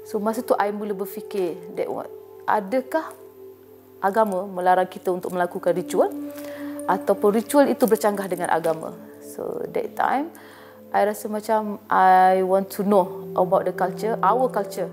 So masa tu I mula berfikir, adakah agama melarang kita untuk melakukan ritual ataupun ritual itu bercanggah dengan agama. So that time I rasa macam I want to know about the culture, our culture.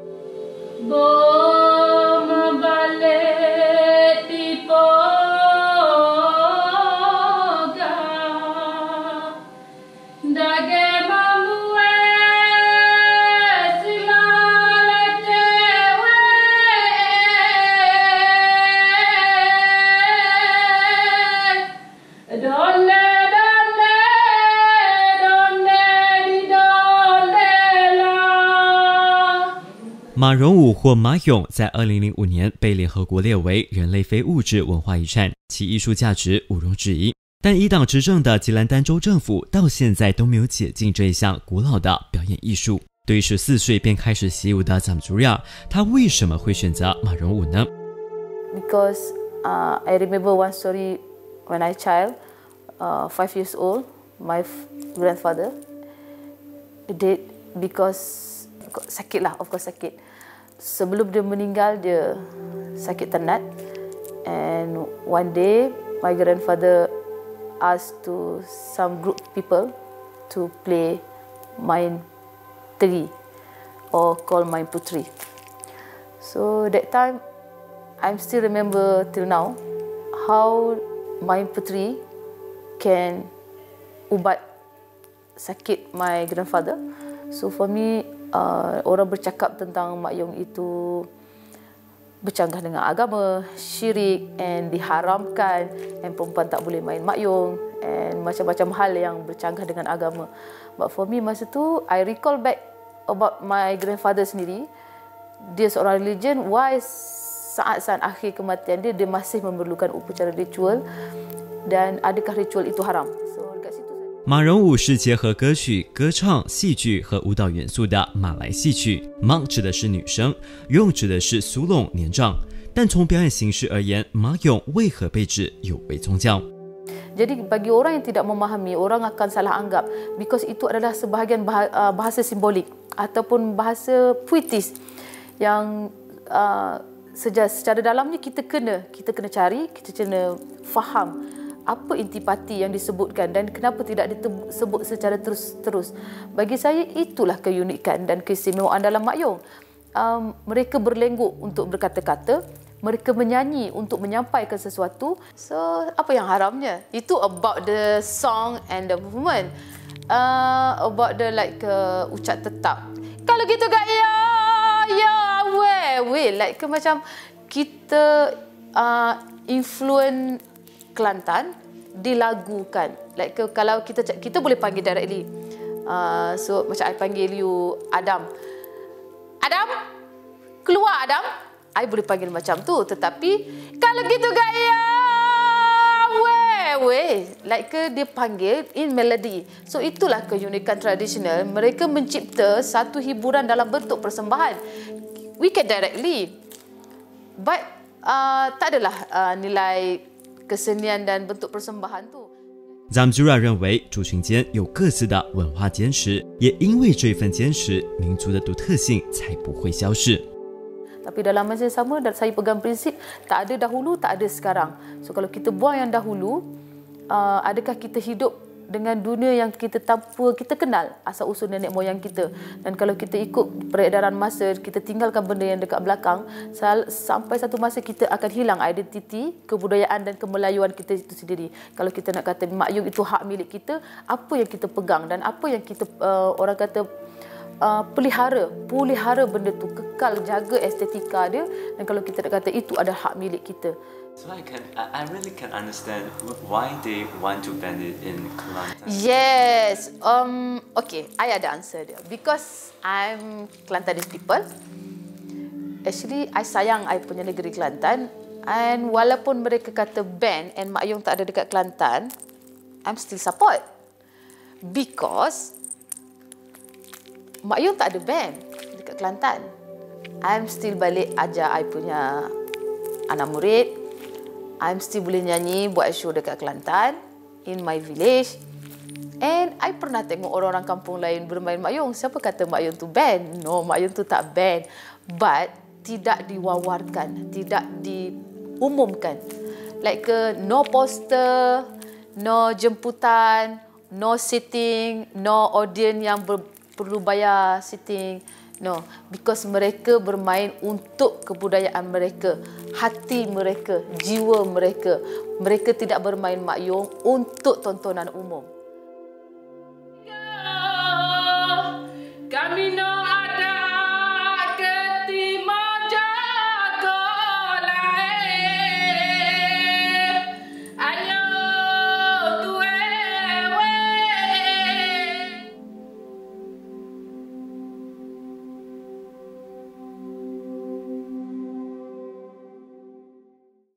马荣舞或马俑在2005年被联合国列为人类非物质文化遗产，其艺术价值毋庸置疑。但一党执政的吉兰丹州政府到现在都没有解禁这一项古老的表演艺术。对于14岁便开始习舞的Zamzura，他为什么会选择马荣舞呢 ？Because I remember one story when I child, 5 years old, my grandfather did because sakit lah, of course sakit. Sebelum dia meninggal, dia sakit tenat. And one day, my grandfather asked to some group people to play Main Teri or call Main Putri. So that time, I still remember till now how Main Putri can ubat sakit my grandfather. So for me, orang bercakap tentang Mak Yong itu bercanggah dengan agama, syirik, and diharamkan, and perempuan tak boleh main Mak Yong, and macam-macam hal yang bercanggah dengan agama. But for me masa tu, I recall back about my grandfather sendiri. Dia seorang religion, why saat-saat akhir kematian dia, dia masih memerlukan upacara ritual, dan adakah ritual itu haram? So dekat situ. 马荣舞是结合歌曲、歌唱、戏剧和舞蹈元素的马来戏曲。Mak 指的是女生，Yong 指的是sulung年长。但从表演形式而言，马俑为何被指有违宗教？ Jadi bagi orang yang tidak memahami, orang akan salah anggap because itu adalah sebahagian bahasa simbolik ataupun bahasa puitis yang secara dalamnya kita kena cari, kita kena faham apa intipati yang disebutkan dan kenapa tidak disebut secara terus-terus. Bagi saya itulah keunikan dan keistimewaan dalam Mak Yong. Mereka berlengguk untuk berkata-kata, mereka menyanyi untuk menyampaikan sesuatu. So apa yang haramnya? Itu about the song and the movement. About the ucap tetap. Kalau gitu gak like macam kita influence Kelantan dilagukan. Like kalau kita boleh panggil directly. So macam I panggil you Adam. Adam, keluar Adam. I boleh panggil macam tu. Tetapi kalau gitu gaya, like dia panggil in melody. So itulah keunikan tradisional. Mereka mencipta satu hiburan dalam bentuk persembahan. We can directly, but tak adalah nilai kesenian dan bentuk persembahan tu. Zamzura 认为族群间有各自的文化坚持，也因为这份坚持，民族的独特性才不会消逝。 Tapi dalam masa yang sama, saya pegang prinsip tak ada dahulu, tak ada sekarang. So kalau kita buang yang dahulu, adakah kita hidup dengan dunia yang kita tanpa kita kenal asal-usul nenek moyang kita? Dan kalau kita ikut peredaran masa, kita tinggalkan benda yang dekat belakang, sampai satu masa kita akan hilang identiti, kebudayaan dan kemelayuan kita itu sendiri. Kalau kita nak kata Mak Yong itu hak milik kita, apa yang kita pegang dan apa yang kita orang kata pelihara benda tu, kekal, jaga estetika dia. Dan kalau kita nak kata itu adalah hak milik kita. So I really can understand why they want to ban it in Kelantan. Yes, okay, I ada answer dia. Because I'm Kelantanese people. Actually, I sayang I punya negeri Kelantan. And walaupun mereka kata ban and Mak Yong tak ada dekat Kelantan, I'm still support. Because Mak Yong tak ada ban dekat Kelantan. I'm still balik ajar I punya anak murid. I'm still boleh nyanyi, buat show dekat Kelantan, in my village. And I pernah tengok orang-orang kampung lain bermain Mak Yong. Siapa kata Mak Yong tu ban? No, Mak Yong tu tak ban. But tidak diwawarkan, tidak diumumkan. Like no poster, no jemputan, no sitting, no audience yang perlu bayar sitting. No, because mereka bermain untuk kebudayaan mereka, hati mereka, jiwa mereka. Mereka tidak bermain Mak Yong untuk tontonan umum.